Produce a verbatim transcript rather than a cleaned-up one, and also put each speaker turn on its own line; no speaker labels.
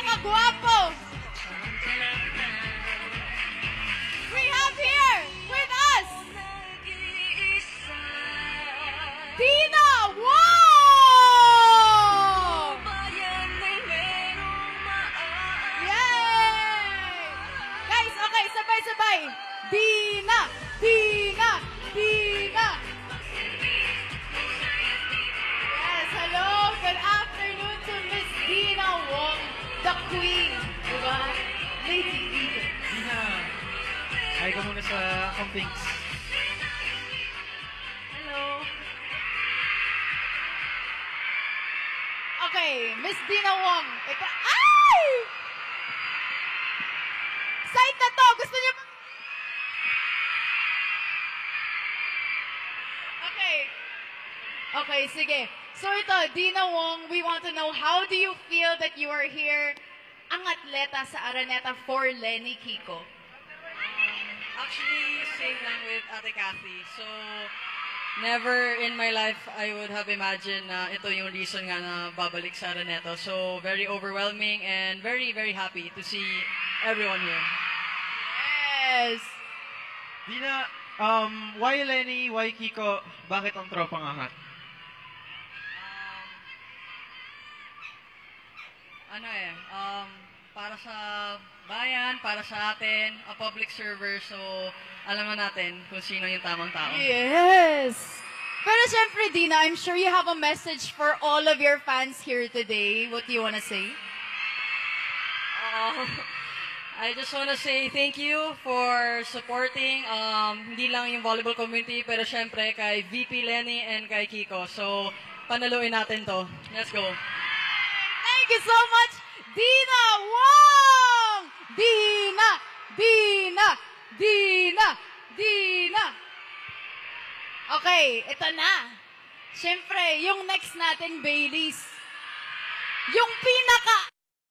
pinakagwapo. We have here with us Deanna! Wong! Yay! Guys, okay, sabay-sabay. Deanna! Deanna! Deanna! Yes, hello. Good afternoon to Miss Deanna Wong, the Queen. Diba? Leni-kiko.
Deanna, hi ka muna sa Compings.
Hello. Okay, Miss Deanna Wong. Ito, ay! Side na to. Gusto niyo ba? Okay. Okay, sige. So ito, Deanna Wong, we want to know, how do you feel that you are here, ang atleta sa Araneta for leni-kiko?
Actually, same lang with Ate Kathy. So, never in my life I would have imagined na ito yung reason nga na babalik sa Araneta. So, very overwhelming and very, very happy to see everyone here.
Yes!
Deanna, um, why Lenny, why Kiko? Bakit ang tropang angat?
Um, ano eh, um, para sa bayan, para sa atin, a public server, so alam na natin kung sino yung tamang tao.
Yes! Pero syempre, Deanna, I'm sure you have a message for all of your fans here today. What do you want to say?
Uh, I just want to say thank you for supporting, um, hindi lang yung volleyball community, pero syempre kay V P Lenny and kay Kiko. So, panaluin natin to. Let's go.
Thank you so much, Deanna Wong! Deanna! Deanna! Deanna! Deanna! Okay, ito na. Siyempre, yung next natin, Baileys. Yung pinaka